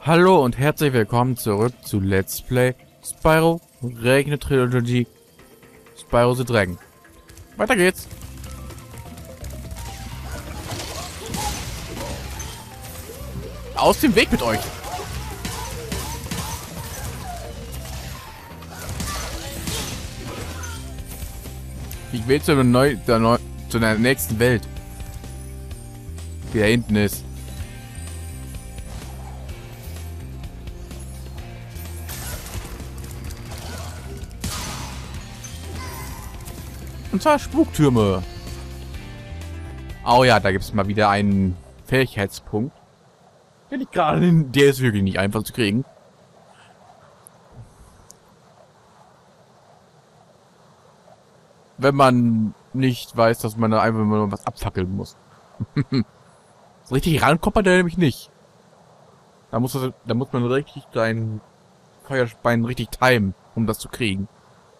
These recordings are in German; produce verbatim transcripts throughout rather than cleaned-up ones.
Hallo und herzlich willkommen zurück zu Let's Play Spyro Reign Trilogy Spyro the Dragon. Weiter geht's. Aus dem Weg mit euch. Ich will zu, neu, der neu, zu der nächsten Welt. Die da hinten ist. Und zwar Spuktürme. Oh ja, da gibt es mal wieder einen Fähigkeitspunkt. Der liegt gerade in, der ist wirklich nicht einfach zu kriegen. Wenn man nicht weiß, dass man da einfach mal was abfackeln muss. So richtig rankommt man da nämlich nicht. Da muss, das, da muss man richtig sein Feuerspein richtig timen, um das zu kriegen.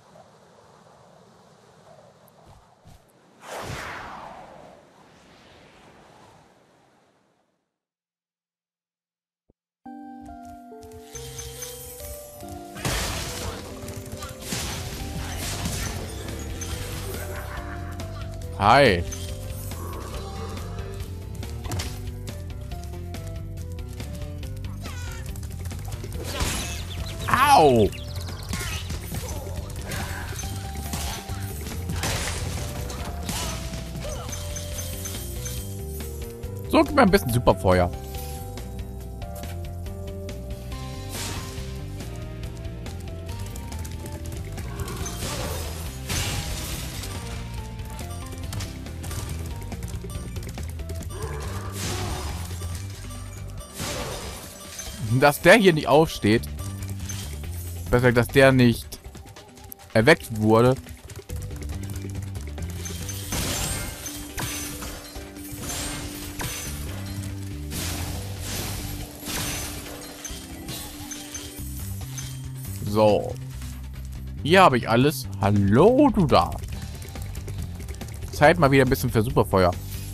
Hi. Au. So, gib mir ein bisschen Superfeuer. Dass der hier nicht aufsteht. Besser, dass der nicht erweckt wurde. So. Hier habe ich alles. Hallo, du da. Zeit mal wieder ein bisschen für Superfeuer.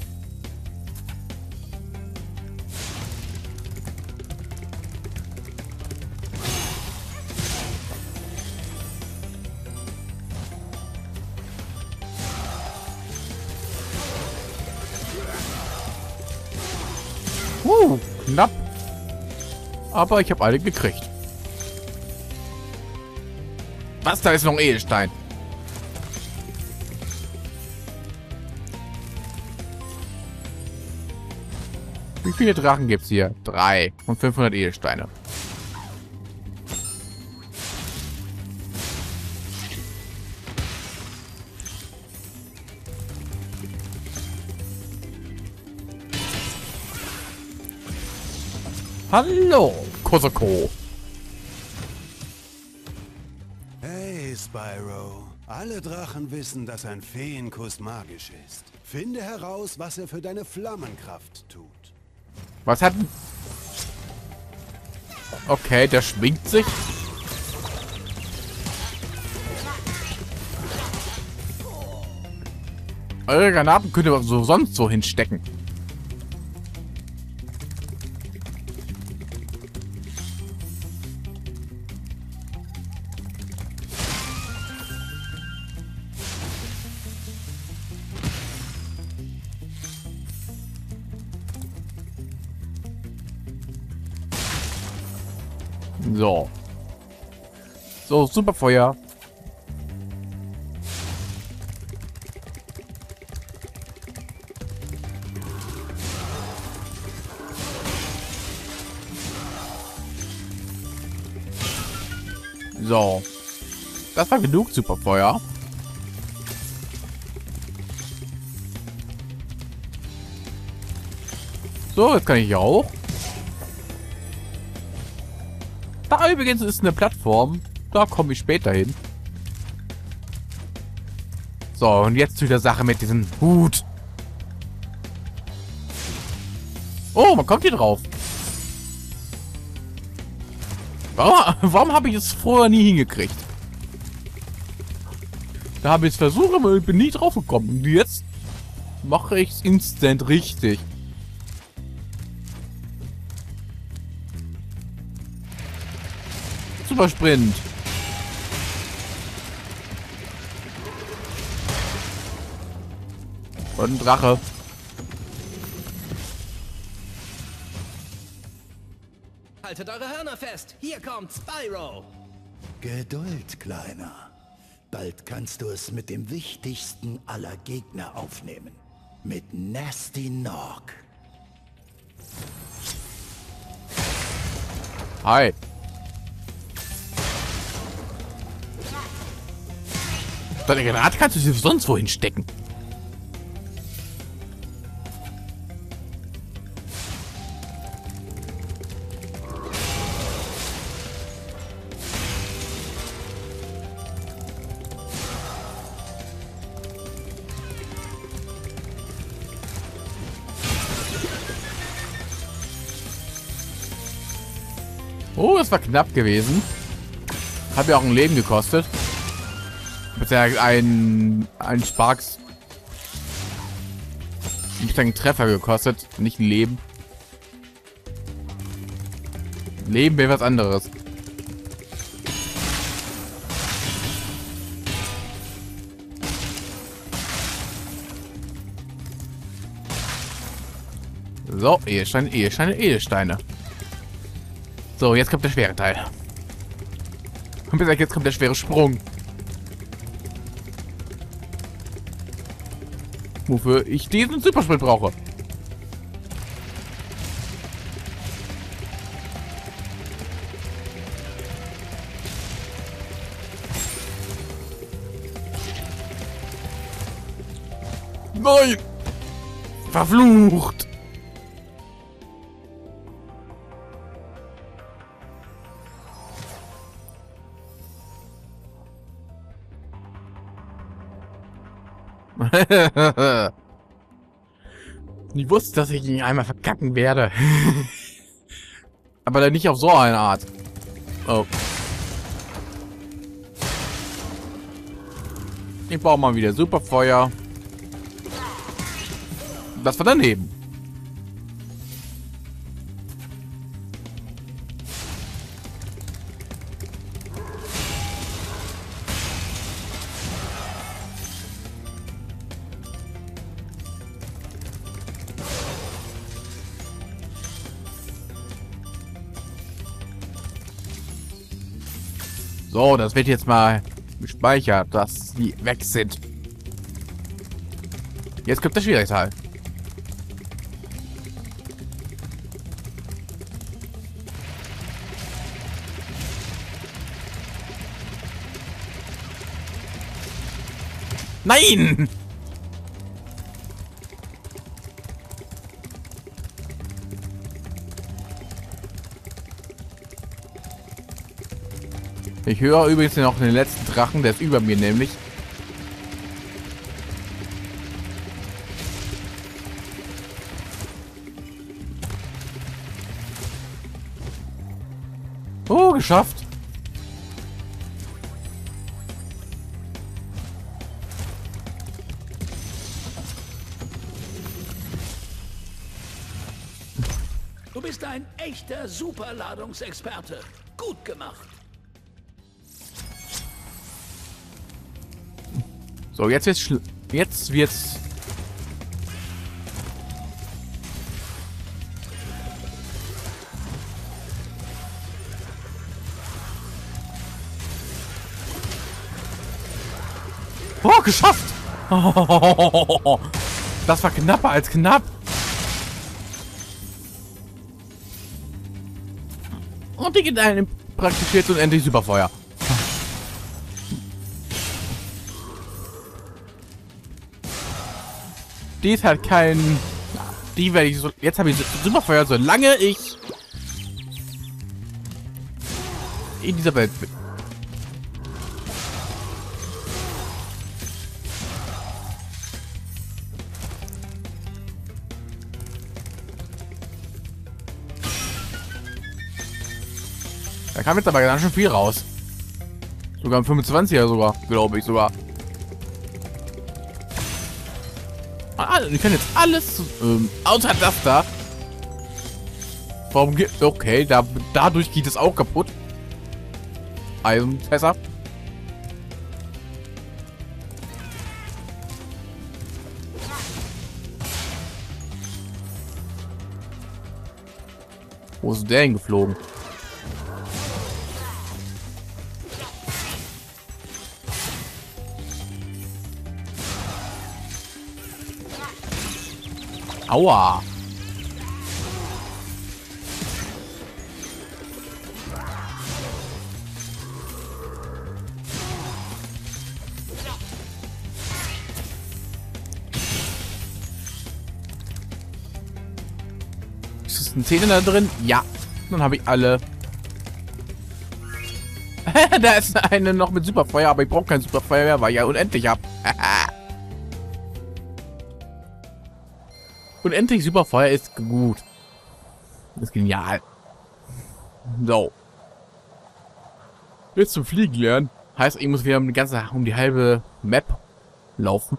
Uh, knapp. Aber ich habe alle gekriegt. Was, da ist noch ein Edelstein. Wie viele Drachen gibt's hier? Drei und fünfhundert Edelsteine. Hallo, Kosoko. Hey, Spyro. Alle Drachen wissen, dass ein Feenkuss magisch ist. Finde heraus, was er für deine Flammenkraft tut. Was hat... Okay, der schwingt sich. Eure Granaten könnt ihr so sonst so hinstecken. So. So, Superfeuer. So. Das war genug Superfeuer. So, jetzt kann ich hier auch. Da übrigens ist eine Plattform. Da komme ich später hin. So, und jetzt zu der Sache mit diesem Hut. Oh, man kommt hier drauf. Warum, warum habe ich es vorher nie hingekriegt? Da habe ich es versucht, aber ich bin nie drauf gekommen. Und jetzt mache ich es instant richtig. Super Sprint. Und ein Drache. Haltet eure Hörner fest. Hier kommt Spyro. Geduld, Kleiner. Bald kannst du es mit dem wichtigsten aller Gegner aufnehmen. Mit Gnasty Gnorc. Hi. Deine Granate kannst du sie sonst wohin stecken. Oh, das war knapp gewesen. Hat mir auch ein Leben gekostet. Beziehungsweise ein, ein Sparks. Ein Treffer gekostet, nicht ein Leben. Leben wäre was anderes. So, Edelsteine, Edelsteine, Edelsteine. So, jetzt kommt der schwere Teil. Und bis jetzt kommt der schwere Sprung. Wofür ich diesen Supersprint brauche. Nein! Verflucht! Ich wusste, dass ich ihn einmal verkacken werde. Aber dann nicht auf so eine Art. Oh. Ich brauche mal wieder Superfeuer. Das war daneben. So, das wird jetzt mal gespeichert, dass sie weg sind. Jetzt kommt der schwierige Teil. Nein! Ich höre übrigens noch den letzten Drachen, der ist über mir nämlich. Oh, geschafft. Du bist ein echter Superladungsexperte. Gut gemacht. So, jetzt wird's schl- jetzt wird's. Oh, geschafft! Oh, das war knapper als knapp. Und die geht einem praktisch jetzt unendlich Superfeuer. Die ist halt kein... Die werde ich so... Jetzt habe ich Superfeuer, solange ich in dieser Welt bin. Da kam jetzt aber ganz schön viel raus. Sogar ein fünfundzwanziger sogar, glaube ich sogar. Ah, ich kann jetzt alles, ähm, außer das da. Warum geht... Okay, da, dadurch geht es auch kaputt. Eisenfässer. Wo ist der denn geflogen? Aua. Ist ein Zähne da drin? Ja. Dann habe ich alle. Da ist eine noch mit Superfeuer, aber ich brauche kein Superfeuer mehr, weil ich ja unendlich habe. Unendlich Superfeuer ist gut. Das ist genial. So. Jetzt zum Fliegen lernen. Heißt, ich muss wieder um die ganze, um die halbe Map laufen.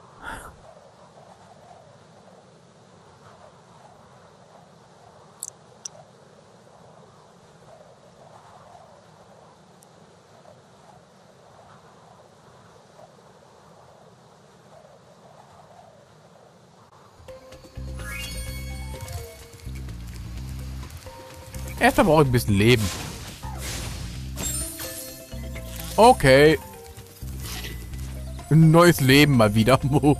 Erstmal brauche ich ein bisschen Leben. Okay. Ein neues Leben mal wieder.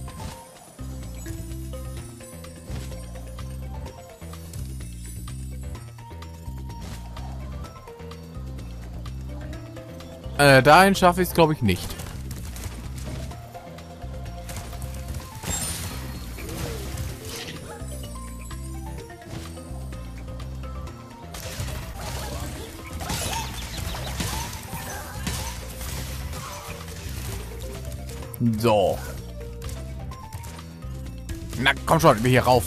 äh, dahin schaffe ich es, glaube ich, nicht. So. Na, komm schon, wir hier rauf.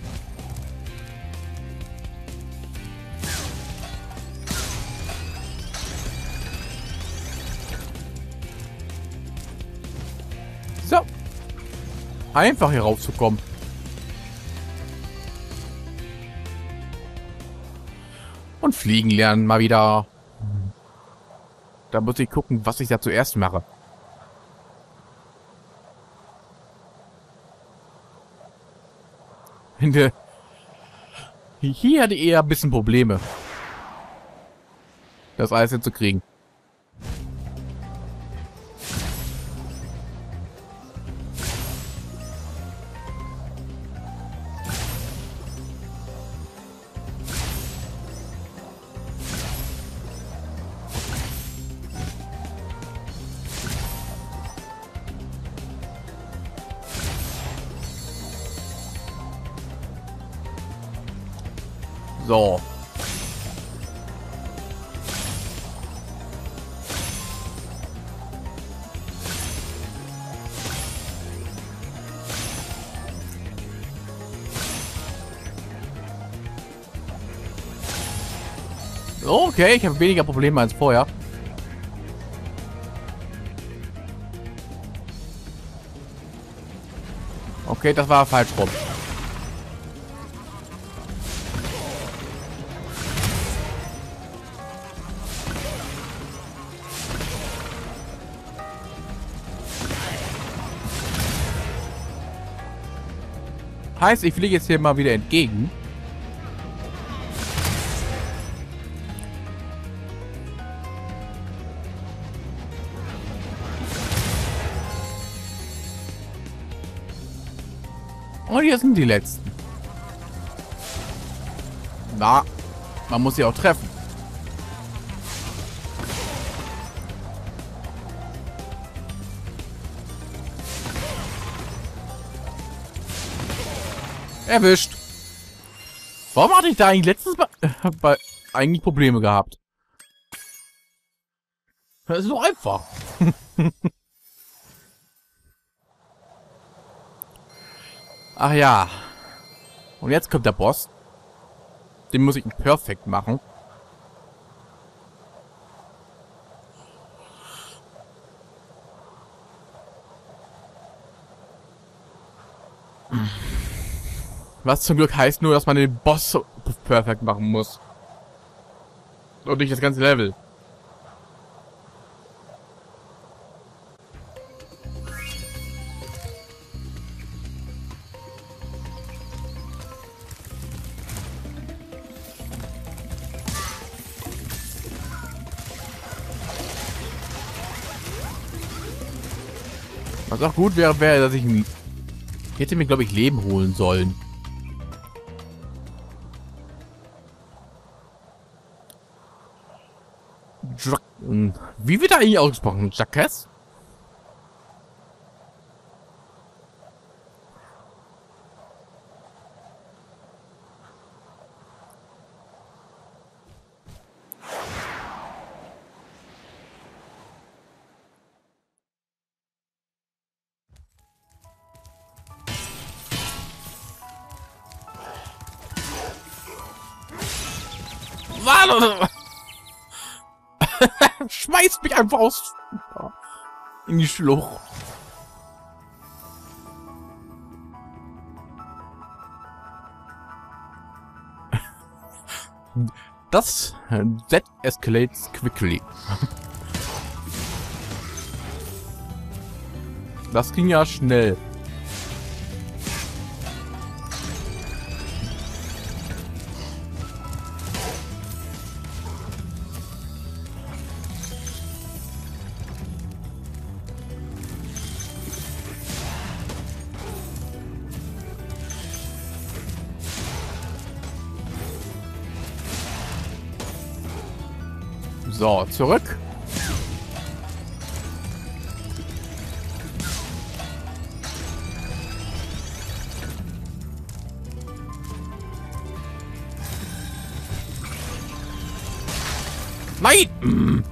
So. Einfach hier raufzukommen. Und fliegen lernen mal wieder. Da muss ich gucken, was ich da zuerst mache. Hier hatte ich eher ein bisschen Probleme, das alles hinzukriegen. So. Okay, ich habe weniger Probleme als vorher. Okay, das war falsch rum. Heißt, ich fliege jetzt hier mal wieder entgegen. Und hier sind die letzten. Na, man muss sie auch treffen. Erwischt. Warum hatte ich da eigentlich letztes Mal äh, eigentlich Probleme gehabt? Das ist so einfach. Ach ja. Und jetzt kommt der Boss. Den muss ich perfekt machen. Was zum Glück heißt nur, dass man den Boss perfekt machen muss. Und nicht das ganze Level. Was auch gut wäre, wäre, dass ich, ich hätte mir, glaube ich, Leben holen sollen. Ja Wie wird er eigentlich ausgesprochen? Jacques? Warte! Schmeißt mich einfach aus in die Schlucht. Das that escalates quickly. Das ging ja schnell. So, zurück. Nein!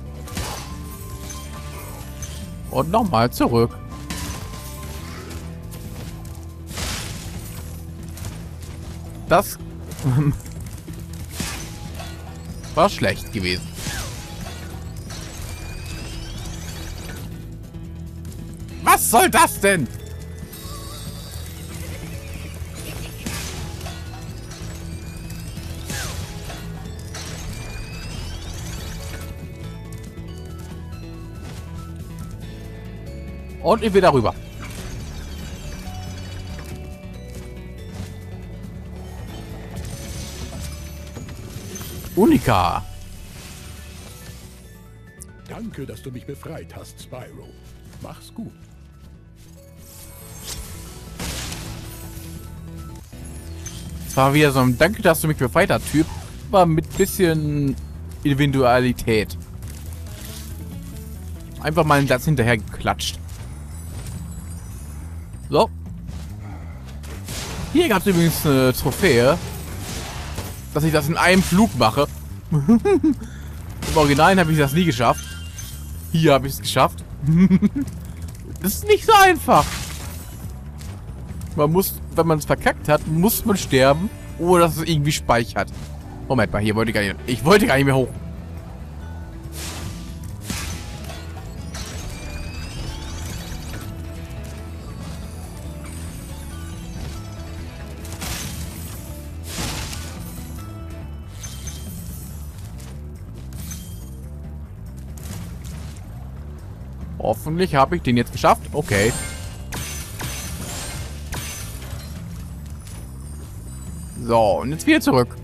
Und nochmal zurück. Das war schlecht gewesen. Was soll das denn? Und ich will darüber. Unica. Danke, dass du mich befreit hast, Spyro. Mach's gut. Das war wieder so ein Danke, dass du mich befreit hast, Typ. Aber mit bisschen Individualität. Einfach mal einen Satz hinterher geklatscht. So. Hier gab es übrigens eine Trophäe, dass ich das in einem Flug mache. Im Original habe ich das nie geschafft. Hier habe ich es geschafft. Das ist nicht so einfach. Man muss, wenn man es verkackt hat, muss man sterben, oder dass es irgendwie speichert. Moment mal, hier wollte ich gar nicht. Ich wollte gar nicht mehr hoch. Hoffentlich habe ich den jetzt geschafft. Okay. So, und jetzt wieder zurück.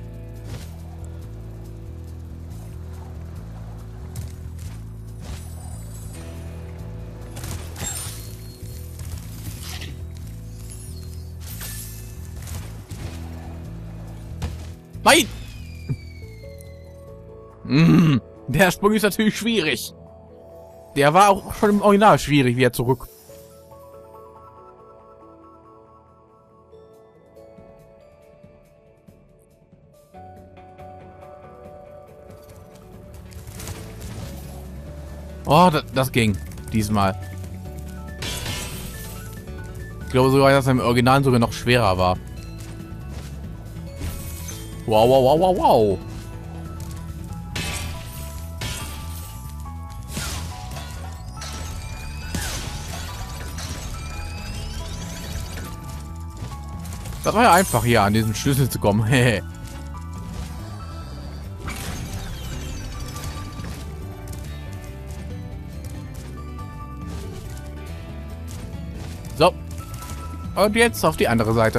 Nein! Mm, der Sprung ist natürlich schwierig. Der war auch schon im Original schwierig, wieder zurück. Oh, das, das ging. Diesmal. Ich glaube sogar, dass er im Original sogar noch schwerer war. Wow, wow, wow, wow, wow. Das war ja einfach, hier an diesen Schlüssel zu kommen. So. Und jetzt auf die andere Seite.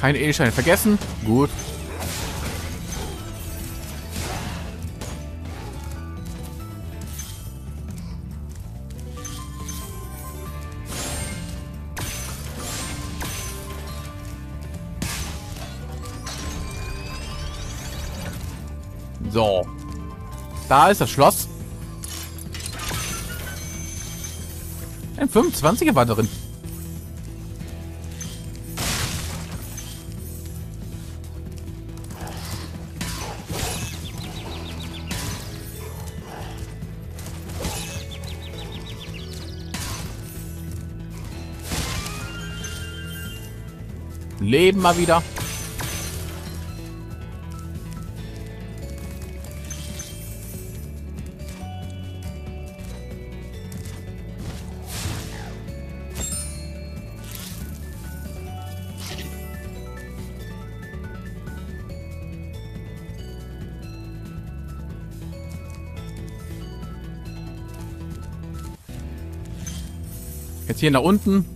Keine Edelsteine vergessen. Gut. So. Da ist das Schloss. Ein fünfundzwanziger war drin. Leben mal wieder. Jetzt hier nach unten.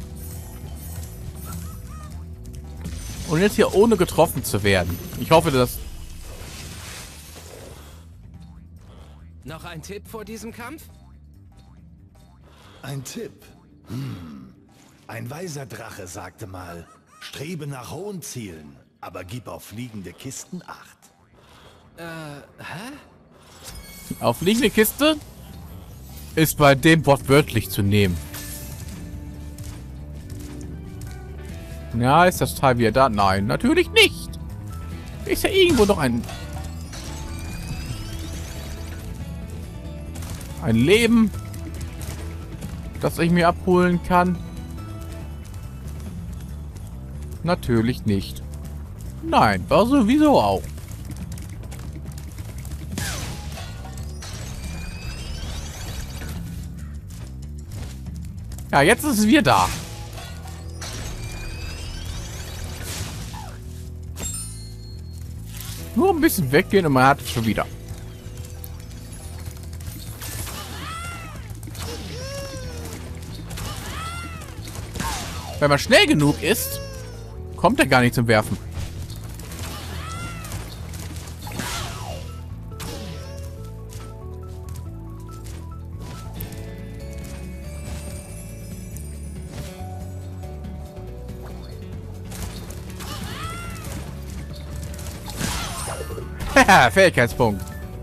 Und jetzt hier ohne getroffen zu werden. Ich hoffe, dass... Noch ein Tipp vor diesem Kampf? Ein Tipp. Hm. Ein weiser Drache sagte mal, strebe nach hohen Zielen, aber gib auf fliegende Kisten Acht. Äh, hä? Auf liegende Kiste ist bei dem wortwörtlich zu nehmen. Ja, ist das Teil wieder da? Nein, natürlich nicht. Ist ja irgendwo noch ein... Ein Leben, das ich mir abholen kann. Natürlich nicht. Nein, war sowieso auch. Ja, jetzt ist es wieder da. Nur ein bisschen weggehen und man hat es schon wieder. Wenn man schnell genug ist, kommt er gar nicht zum Werfen. Haha, Fähigkeitspunkt.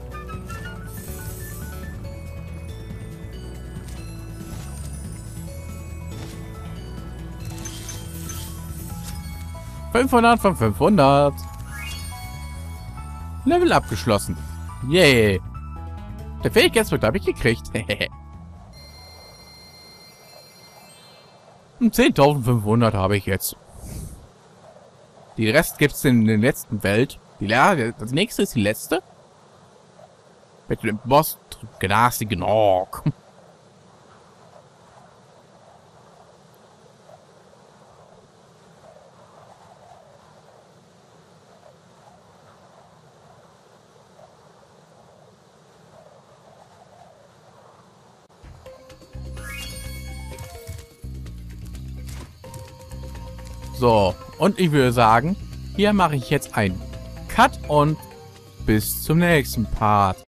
fünfhundert von fünfhundert. Level abgeschlossen. Yay. Der Fähigkeitspunkt habe ich gekriegt. Und zehntausendfünfhundert habe ich jetzt. Die Rest gibt es in der letzten Welt. Die, das nächste ist die letzte. Mit dem Boss Gnasi Gnorg. So, und ich würde sagen, hier mache ich jetzt einen Cut und bis zum nächsten Part.